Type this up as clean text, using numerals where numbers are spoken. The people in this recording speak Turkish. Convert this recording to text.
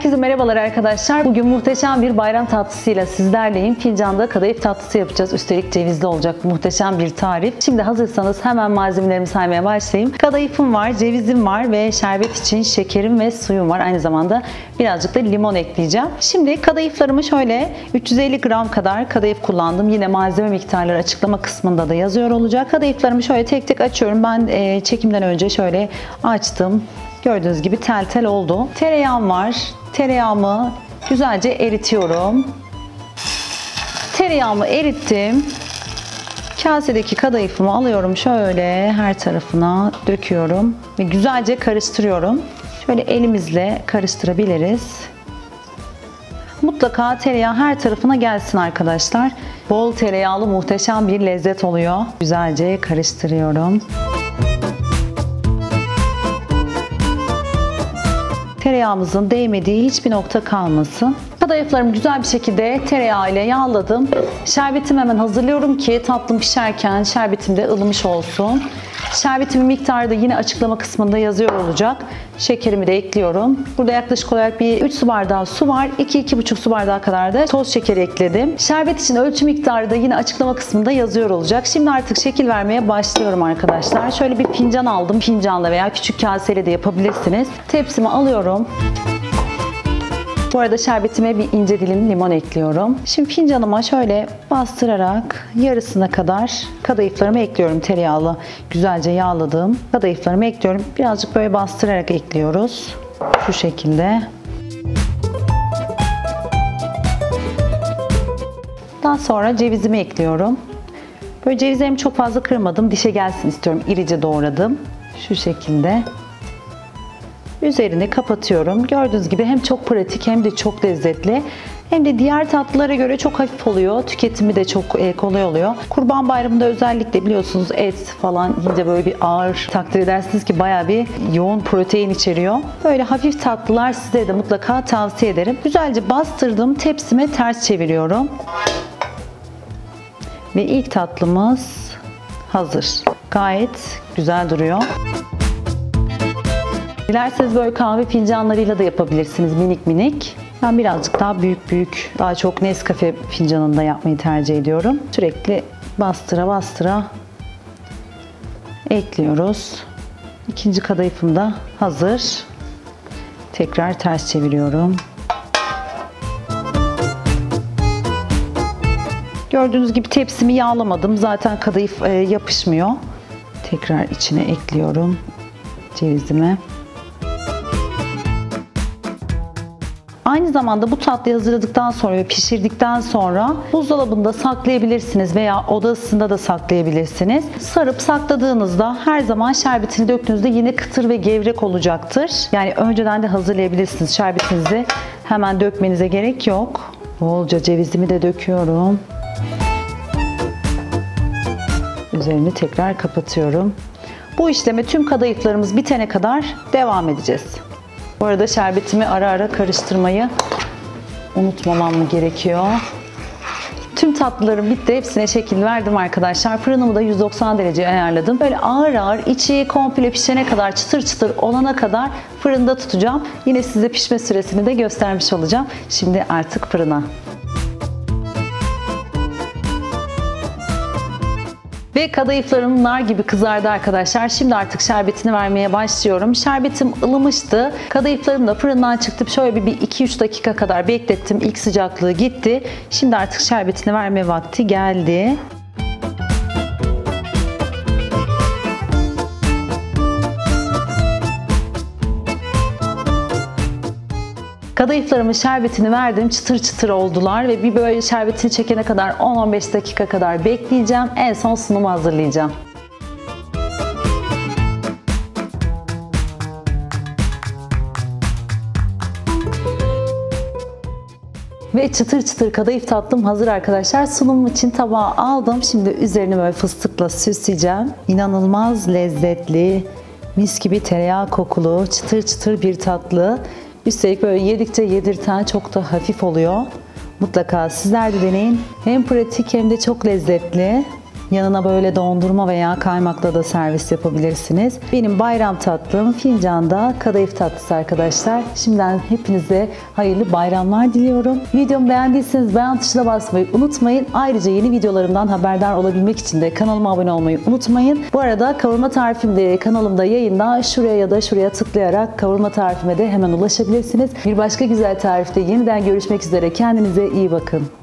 Herkese merhabalar arkadaşlar. Bugün muhteşem bir bayram tatlısıyla sizlerleyim. Fincanda kadayıf tatlısı yapacağız. Üstelik cevizli olacak muhteşem bir tarif. Şimdi hazırsanız hemen malzemelerimi saymaya başlayayım. Kadayıfım var, cevizim var ve şerbet için şekerim ve suyum var. Aynı zamanda birazcık da limon ekleyeceğim. Şimdi kadayıflarımı şöyle 350 gram kadar kadayıf kullandım. Yine malzeme miktarları açıklama kısmında da yazıyor olacak. Kadayıflarımı şöyle tek tek açıyorum. Ben çekimden önce şöyle açtım. Gördüğünüz gibi tel tel oldu. Tereyağım var. Tereyağımı güzelce eritiyorum. Tereyağımı erittim. Kasedeki kadayıfımı alıyorum. Şöyle her tarafına döküyorum. Ve güzelce karıştırıyorum. Şöyle elimizle karıştırabiliriz. Mutlaka tereyağı her tarafına gelsin arkadaşlar. Bol tereyağlı muhteşem bir lezzet oluyor. Güzelce karıştırıyorum. Tereyağımızın değmediği hiçbir nokta kalmasın. Kadayıflarımı güzel bir şekilde tereyağı ile yağladım. Şerbetimi hemen hazırlıyorum ki tatlım pişerken şerbetim de ılımış olsun. Şerbetimin miktarı da yine açıklama kısmında yazıyor olacak. Şekerimi de ekliyorum. Burada yaklaşık olarak bir 3 su bardağı su var. 2-2,5 su bardağı kadar da toz şeker ekledim. Şerbet için ölçü miktarı da yine açıklama kısmında yazıyor olacak. Şimdi artık şekil vermeye başlıyorum arkadaşlar. Şöyle bir fincan aldım. Fincanla veya küçük kaseyle de yapabilirsiniz. Tepsimi alıyorum. Bu arada şerbetime bir ince dilim limon ekliyorum. Şimdi fincanıma şöyle bastırarak yarısına kadar kadayıflarımı ekliyorum. Tereyağlı güzelce yağladığım kadayıflarımı ekliyorum. Birazcık böyle bastırarak ekliyoruz. Şu şekilde. Daha sonra cevizimi ekliyorum. Böyle cevizlerimi çok fazla kırmadım. Dişe gelsin istiyorum. İrice doğradım. Şu şekilde. Üzerini kapatıyorum. Gördüğünüz gibi hem çok pratik hem de çok lezzetli. Hem de diğer tatlılara göre çok hafif oluyor. Tüketimi de çok kolay oluyor. Kurban Bayramı'nda özellikle biliyorsunuz et falan yiyince böyle bir ağır, takdir edersiniz ki bayağı bir yoğun protein içeriyor. Böyle hafif tatlılar size de mutlaka tavsiye ederim. Güzelce bastırdım. Tepsime ters çeviriyorum. Ve ilk tatlımız hazır. Gayet güzel duruyor. Dilerseniz böyle kahve fincanlarıyla da yapabilirsiniz minik minik. Ben birazcık daha büyük, daha çok Nescafe fincanında yapmayı tercih ediyorum. Sürekli bastıra bastıra ekliyoruz. İkinci kadayıfım da hazır. Tekrar ters çeviriyorum. Gördüğünüz gibi tepsimi yağlamadım. Zaten kadayıf yapışmıyor. Tekrar içine ekliyorum cevizimi. Aynı zamanda bu tatlıyı hazırladıktan sonra ve pişirdikten sonra buzdolabında saklayabilirsiniz veya oda ısısında da saklayabilirsiniz. Sarıp sakladığınızda her zaman şerbetini döktüğünüzde yine kıtır ve gevrek olacaktır. Yani önceden de hazırlayabilirsiniz. Şerbetinizi hemen dökmenize gerek yok. Bolca cevizimi de döküyorum. Üzerini tekrar kapatıyorum. Bu işleme tüm kadayıflarımız bitene kadar devam edeceğiz. Bu arada şerbetimi ara ara karıştırmayı unutmamam gerekiyor. Tüm tatlılarım bitti. Hepsine şekil verdim arkadaşlar. Fırınımı da 190 dereceye ayarladım. Böyle ağır ağır içi komple pişene kadar, çıtır çıtır olana kadar fırında tutacağım. Yine size pişme süresini de göstermiş olacağım. Şimdi artık fırına. Ve kadayıflarım nar gibi kızardı arkadaşlar. Şimdi artık şerbetini vermeye başlıyorum. Şerbetim ılımıştı. Kadayıflarım da fırından çıktı. Şöyle bir 2-3 dakika kadar beklettim. İlk sıcaklığı gitti. Şimdi artık şerbetini verme vakti geldi. Kadayıflarımın şerbetini verdim. Çıtır çıtır oldular ve bir böyle şerbetini çekene kadar 10-15 dakika kadar bekleyeceğim. En son sunumu hazırlayacağım. Ve çıtır çıtır kadayıf tatlım hazır arkadaşlar. Sunumum için tabağa aldım. Şimdi üzerini böyle fıstıkla süsleyeceğim. İnanılmaz lezzetli, mis gibi tereyağı kokulu, çıtır çıtır bir tatlı. Üstelik böyle yedikçe yedirten, çok da hafif oluyor. Mutlaka sizler de deneyin. Hem pratik hem de çok lezzetli. Yanına böyle dondurma veya kaymakla da servis yapabilirsiniz. Benim bayram tatlım fincanda kadayıf tatlısı arkadaşlar. Şimdiden hepinize hayırlı bayramlar diliyorum. Videomu beğendiyseniz beğen tuşuna basmayı unutmayın. Ayrıca yeni videolarımdan haberdar olabilmek için de kanalıma abone olmayı unutmayın. Bu arada kavurma tarifim de kanalımda yayında. Şuraya ya da şuraya tıklayarak kavurma tarifime de hemen ulaşabilirsiniz. Bir başka güzel tarifte yeniden görüşmek üzere. Kendinize iyi bakın.